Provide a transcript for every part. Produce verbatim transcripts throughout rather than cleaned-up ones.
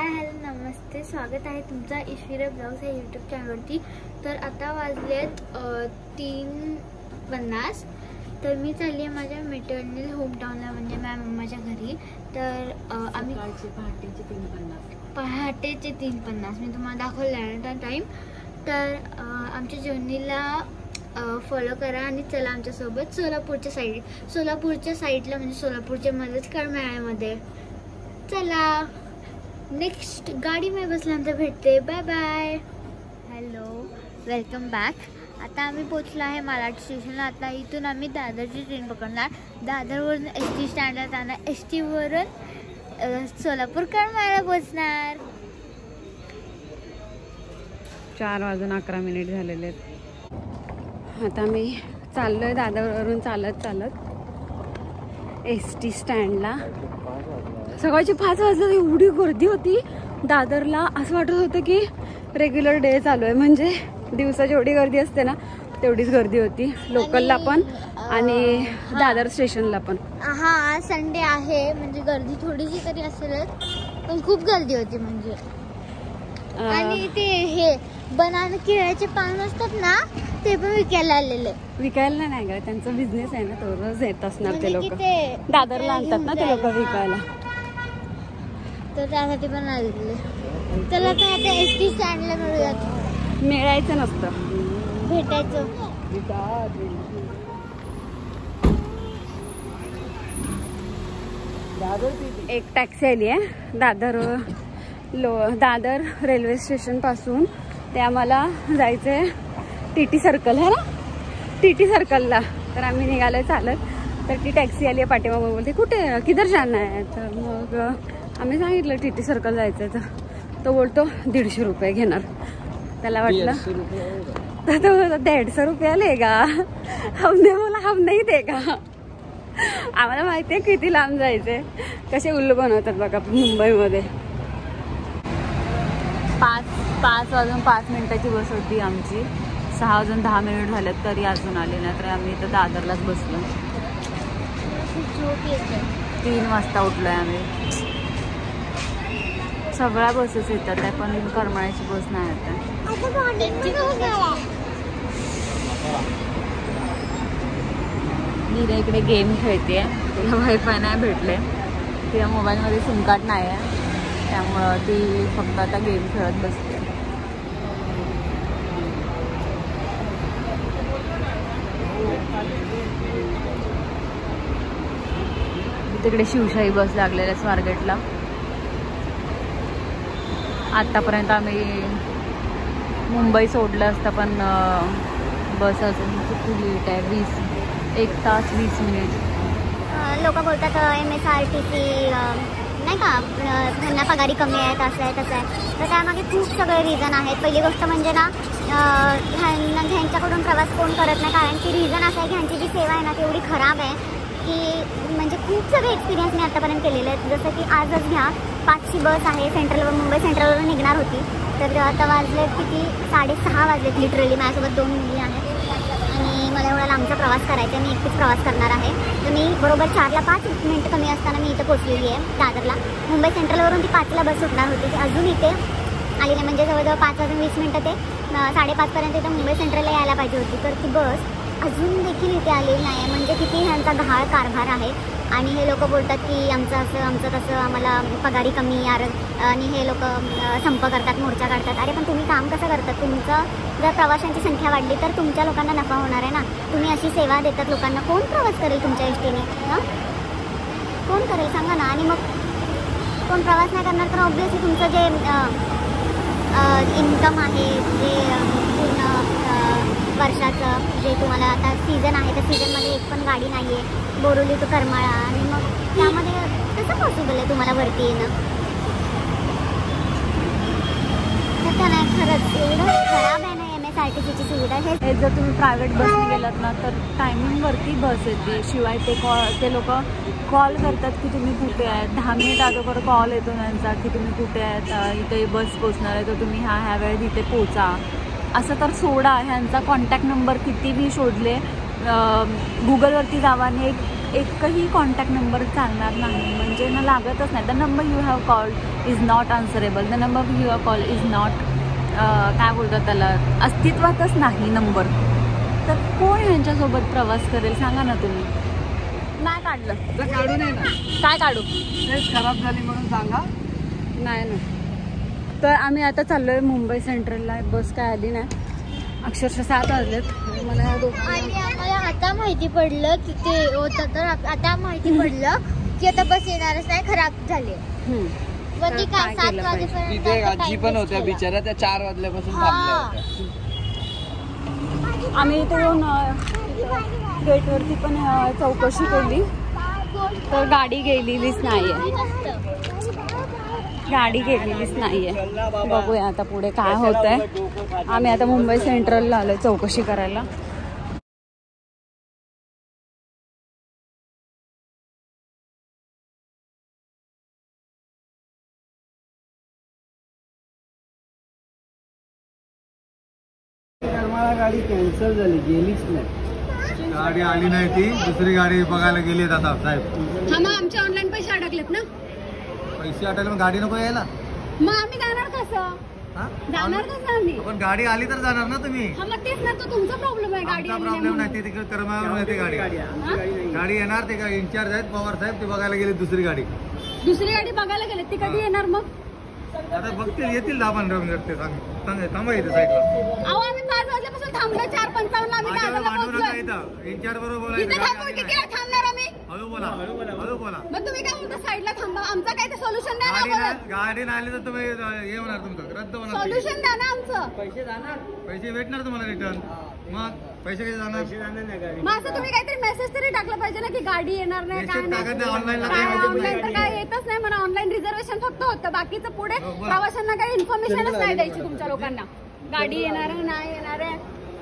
Hi hello नमस्ते, स्वागत आहे तुमचा ईश्वरी ब्लॉग्स या यूट्यूब चॅनलवरती। तर आता वाजलेत तीन पन्नास। तर मी चालली आहे माझ्या मेटर्नल होमटाऊनला, म्हणजे माझ्या मम्माच्या घरी। तर आम्ही पहाटेचे तीन पन्नास पहाटेचे तीन पन्नास मी तुम्हाला दाखवला टाईम। तर आमच्या जर्नीला फॉलो करा आणि चला आमच्यासोबत सोलापूरच्या साईड सोलापूरच्या साईडला म्हणजे सोलापूरच्या मध्येच करमाळ्यामध्ये। चला नेक्स्ट गाडी में बसल्यानंतर भेटते। Bye bye. Hello, welcome back. आता आम्ही पोचलो आहे मालाड स्टेशनला। आता इथून आम्ही दादरची ट्रेन पकडणार। दादरवरून एस टी स्टँडला जाणार, एस टीवरून सोलापूर करमाळ्याला पोचणार। चार वाजून अकरा मिनिट झालेले आहेत। आता मी चाललोय दादरवरून चालत चालत एस टी स्टँडला। सकाळची पाच वाजता एवढी गर्दी होती दादरला, असं वाटत होतं की रेग्युलर डे चालू आहे। म्हणजे दिवसा जेवढी गर्दी असते ना तेवढीच गर्दी होती, लोकलला पण आणि दादर स्टेशनला पण। हा संडे आहे म्हणजे गर्दी थोडीशी तरी असेलच, पण खूप गर्दी होती म्हणजे। आणि ते हे बनाना केळ्याचे पान असतात ना, ते पण विकायला आलेले। विकायला नाही का, त्यांचा बिझनेस आहे ना, तो रोज येत असणार ते लोक। दादरला आणतात ना ते लोक विकायला, तर त्यासाठी पण आलेले। चला तर आता एस टी स्टँडला मिळूयात। मिळायचं नसतं, भेटायचं। एक टॅक्सी आली आहे दादर लो दादर रेल्वे स्टेशन पासून। ते आम्हाला जायचंय टी टी सर्कल है ना, टी टी सर्कलला। तर आम्ही निघालोय चालत। तर ती टॅक्सी आली आहे पाठीमागून, बोलते कुठे किधर जाना आहे। तर मग आम्ही सांगितलं टी टी सर्कल जायचं। तर तो बोलतो दीडशे रुपये घेणार। त्याला वाटलं तर तो बोलतो दीडशे रुपये लेगा, हमने बोला हम नहीं देगा। आम्हाला माहिती आहे किती लांब जायचंय, कसे उल्लू बनवतात बघा मुंबईमध्ये। पाच पाच वाजून पाच मिनिटाची बस होती आमची, सहा वाजून दहा मिनिट झालेत तरी अजून आले नाही। तर आम्ही इथं दादरलाच बसलो। तीन वाजता उठलोय आम्ही। सगळ्या बसेस येतात आहे, पण करमाळ्याची बस नाही येत। मी इकडे गेम खेळते, तिला वायफाय नाही भेटले, तिला मोबाईलमध्ये सिम कार्ड नाही आहे, त्यामुळं ती फक्त आता गेम खेळत बसते। तिकडे शिवशाही बस लागलेल्या स्वारगेटला। आतापर्यंत आम्ही मुंबई सोडलं असतं, पण बस अजून खूप लेट आहे, वीस एक तास वीस मिनिट। लोक बोलतात M S R T C नाही का, त्यांना पगारी कमी आहेत, असं आहे तसं आहे। तर त्यामागे खूप सगळे रिझन आहेत। पहिली गोष्ट म्हणजे ना, ह्यांना ह्यांच्याकडून प्रवास कोण करत नाही, कारण की रिझन असं आहे की ह्यांची जी सेवा आहे ना तेवढी खराब आहे की म्हणजे खूप सगळे एक्सपिरियन्स मी आतापर्यंत केलेले आहेत। जसं की आजच घ्या, पाचची बस आहे सेंट्रलवर, मुंबई सेंट्रलवरून निघणार होती। तर आता वाजलेत किती, साडेसहा वाजलेत लिटरली। माझ्यासोबत दोन मुली आहेत आणि मला एवढा लांबचा प्रवास करायचा आहे, मी एकटीच प्रवास करणार आहे। तर मी बरोबर चारला पाच मिनिट कमी असताना मी इथं पोचलेली आहे दादरला। मुंबई सेंट्रलवरून ती पाचला बस सुटणार होती, ती अजून इथे आली नाही। म्हणजे जवळजवळ पाच वाजून वीस मिनटं ते साडेपाचपर्यंत इथं मुंबई सेंट्रलला यायला पाहिजे होती, तर ती बस अजून देखील इथे आलेली नाही आहे। म्हणजे किती ह्यांचा घाळ कारभार आहे। आणि हे लोक बोलतात की आमचं असं आमचं तसं, आम्हाला पगारी कमी यार, आणि हे लोक संप करतात, मोर्चा काढतात। अरे पण तुम्ही काम कसं करतात? तुमचं जर प्रवाशांची संख्या वाढली तर तुमच्या लोकांना नफा होणार आहे ना। तुम्ही अशी सेवा देतात लोकांना, कोण प्रवास करेल तुमच्या एस टीने? हां, कोण करेल सांगा ना। आणि मग कोण प्रवास नाही करणार तर ऑब्वियसली तुमचं जे इन्कम आहे, जे पूर्ण वर्षाचं जे तुम्हाला आता सीझन आहे, त्या सीझनमध्ये एक पण गाडी नाही आहे बोरिवली टू करमाळा, आणि मग त्यामध्ये कसं पॉसिबल आहे तुम्हाला वरती येणं? तसं नाही, खरंच एवढं खराब आहे ना एम एस आर टी सीची सुविधा। हे जर तुम्ही प्रायव्हेट बसने गेलात ना तर टायमिंगवरती बस येते, शिवाय ते कॉल ते लोक कॉल करतात की तुम्ही कुठे आहेत, दहा मिनिट अगोदर कॉल येतो त्यांचा की तुम्ही कुठे आहेत, इथे बस पोचणार आहे तर तुम्ही ह्या ह्या वेळेत इथे पोचा। असं तर सोडा, ह्यांचा कॉन्टॅक्ट नंबर किती बी शोधले, गुगलवरती जावा आणि एक एकही कॉन्टॅक्ट नंबर चालणार नाही, म्हणजे ना लागतच नाही. The number you have called is not answerable, the number you have call is not काय बोलतात त्याला, अस्तित्वातच नाही नंबर. तर कोण ह्यांच्यासोबत प्रवास करेल सांगा ना तुम्ही. नाही काढलं तर काढू नये ना. काय काढू, तेच खराब झाली म्हणून सांगा. नाही ना. तर आम्ही आता चाललो आहे मुंबई सेंट्रलला. बस काय आली नाही, अक्षरशः सात वाजलेत. मला ह्या दोघं आणि आम्हाला आता माहिती पडलं की ते होतं, तर आता माहिती पडलं की आता बस येणारच नाही, खराब झाली. पण ती काय सात वाजेपर्यंत तिथे आजी पण होत्या बिचाऱ्या, त्या चार वाजल्यापासून थांबल्या होत्या. आम्ही इथे येऊन गेटवरती पण चौकशी केली तर गाडी गेलेलीच नाही आहे, गाडी गेलेलीच नाही आहे. बघूया आता पुढे काय होत आहे. आम्ही आता मुंबई सेंट्रलला आलो चौकशी करायला. गाडी कॅन्सल झाली, गेलीच नाही. गाडी आली नाही, ती दुसरी गाडी बघायला गेलीत आता साहेब. हा मग आमचे ऑनलाईन पैसे अडकलेत ना. पैसे अटकले मग गाडी नको यायला. मग आम्ही जाणार कसं, जाणार कसं आम्ही. पण गाडी आली तर जाणार ना तुम्ही. हा मग तेच ना, तो तुमचा प्रॉब्लेम आहे. गाडी प्रॉब्लेम नाही, ते तिकडे कर्मावरून येते गाडी. गाडी येणार, ते इंचार्ज आहेत पवार साहेब, ते बघायला गेले दुसरी गाडी. दुसरी गाडी बघायला गेले, ती कधी येणार मग. आता बघतील, येतील दहा पंधरा मिनिट. ते सांग थांबा इथे साईडला. अहो आम्ही पाच वाजल्यापासून थांबलो, चार पंचावन्न आम्ही दादरला पोहोचलो. इंचार्ज बरोबर इथे थांबून किती वेळ थांबणार आम्ही. हळू बोला, हळू बोला. मग तुम्ही काय म्हणता साईडला थांबा, आमचं काय ते सोल्युशन द्या गाडी ना. नाही, गाडी नाही आली तर तुम्ही हे होणार, तुमचं रद्द होणार. सोल्युशन द्या ना आमचं. पैसे जाणार, पैसे भेटणार तुम्हाला रिटर्न. मग पैसे कसे जाणार. मग असं तुम्ही काहीतरी मेसेज तरी टाकलं पाहिजे ना की गाडी येणार नाही, काय नाही. ऑनलाईन ऑनलाईन तर काय येतच नाही म्हणा. ऑनलाईन रिझर्वेशन फक्त होतं, बाकीचं पुढे प्रवाशांना काही इन्फॉर्मेशनच नाही द्यायची तुमच्या लोकांना. गाडी येणार आहे नाही येणार आहे.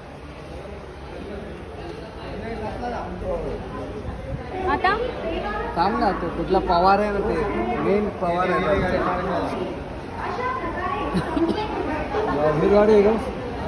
आता थांब ना, तो कुठला पवार आहे ना, ते मेन पवार आहे. गाडी आहे का.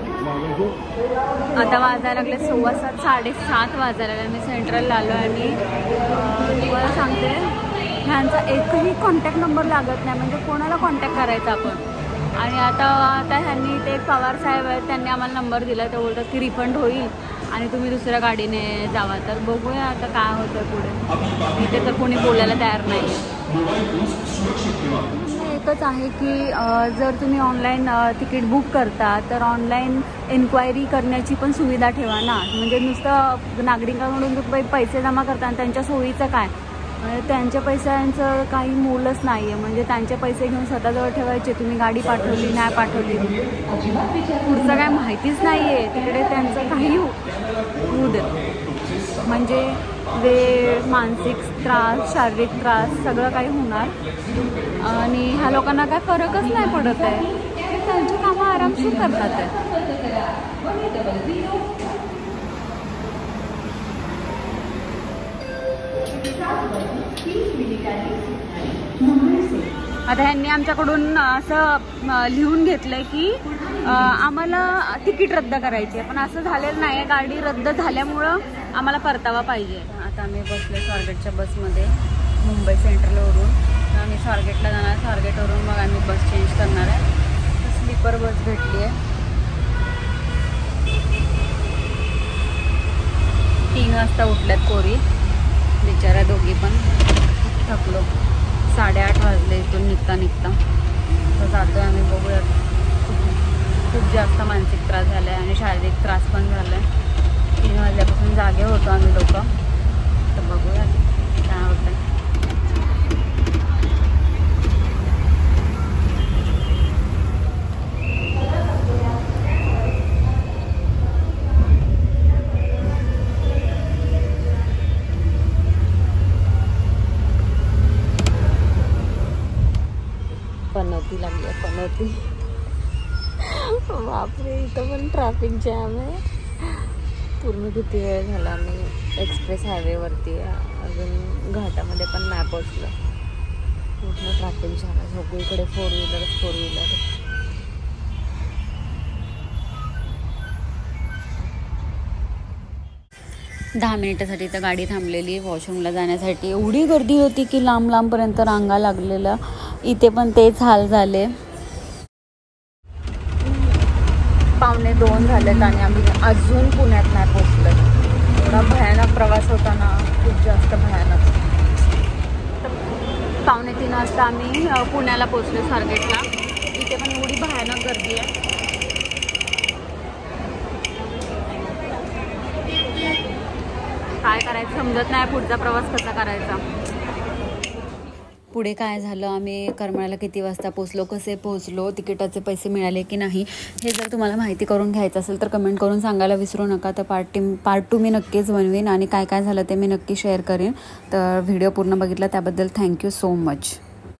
आता वाजायला लागले सव्वा सात, साडेसात वाजायला लागले. मी सेंट्रलला आलो आणि तुम्हाला सांगते ह्यांचा एकही कॉन्टॅक्ट नंबर लागत नाही, म्हणजे कोणाला कॉन्टॅक्ट करायचा आपण. आणि आता आता ह्यांनी ते पवार साहेब आहेत, त्यांनी आम्हाला नंबर दिला. ते बोलतात की रिफंड होईल आणि तुम्ही दुसऱ्या गाडीने जावा. तर बघूया आता काय होतं पुढे. इथे तर कोणी बोलायला तयार नाही. एकच आहे की जर तुम्ही ऑनलाईन तिकीट बुक करता तर ऑनलाईन एन्क्वायरी करण्याची पण सुविधा ठेवा ना. म्हणजे नुसतं नागरिकांकडून पैसे जमा करता आणि त्यांच्या सोयीचं काय, त्यांच्या पैशांचं काही मोलच नाही आहे. म्हणजे त्यांचे पैसे घेऊन स्वतःजवळ ठेवायचे, तुम्ही गाडी पाठवली नाही पाठवली पुढचं काय माहितीच नाही आहे. तिकडे त्यांचं काही होऊ देत, म्हणजे वेळ, मानसिक त्रास, शारीरिक त्रास सगळं काही होणार. आणि ह्या लोकांना काय फरकच नाही पडत आहे, त्यांची कामं आरामशीर करतात आहे. आता ह्यांनी आमच्याकडून असं लिहून घेतलंय की आम्हाला तिकीट रद्द करायची आहे, पण असं झालेलं नाही आहे. गाडी रद्द झाल्यामुळं आम्हाला परतावा पाहिजे. आता आम्ही बसले स्वारगेटच्या बसमध्ये मुंबई सेंट्रलवरून. आम्ही स्वारगेटला जाणार, स्वारगेटवरून मग आम्ही बस चेंज करणार आहे. स्लीपर बस भेटली आहे. तीन वाजता उठल्यात कोरी बिचारा, दोघी पण थकलो. साडेआठ वाजले इथून निघता निघता. तर जातो आहे आम्ही, बघूयात. खूप खूप जास्त मानसिक त्रास झाला आहे आणि शारीरिक त्रास पण झाला आहे. तीन वाजल्यापासून जागे होतो आम्ही लोक. तर बघूयात काय होतं. पनवती लागली आहे, पनवती. बापरे, इथं पण ट्रॅफिक जॅम आहे. पूर्ण किती वेळ झाला आम्ही एक्सप्रेस हायवेवरती आहे, अजून घाटामध्ये पण नाही पोचलं. पूर्ण ट्रॅफिक जॅम आहे, सगळीकडे फोर व्हीलर फोर व्हीलर. दहा मिनिटासाठी तर गाडी थांबलेली वॉशरूमला जाण्यासाठी. एवढी गर्दी होती की लांब लांबपर्यंत रांगा लागलेल्या. इथे पण तेच हाल झाले. पावणे दोन झालेत आणि आम्ही अजून पुण्यात नाही पोचलो. एवढा भयानक प्रवास होता ना, खूप जास्त भयानक. पावणे तीन वाजता आम्ही पुण्याला पोचलो स्वारगेटला. इथे पण एवढी भयानक गर्दी आहे. काय करायचं समजत नाही, पुढचा प्रवास कसा करायचा. पुढे काय झालं, आम्ही करमाळ्याला किती वाजता पोचलो, कसे पोचलो, तिकिटाचे पैसे मिळाले की नाही, हे जर तुम्हाला माहिती करून घ्यायचं असेल तर कमेंट करून सांगायला विसरू नका. तर पार्ट टी पार्ट टू मी नक्कीच बनवीन आणि काय काय झालं ते मी नक्की शेअर करेन. तर व्हिडिओ पूर्ण बघितला त्याबद्दल थँक्यू सो मच.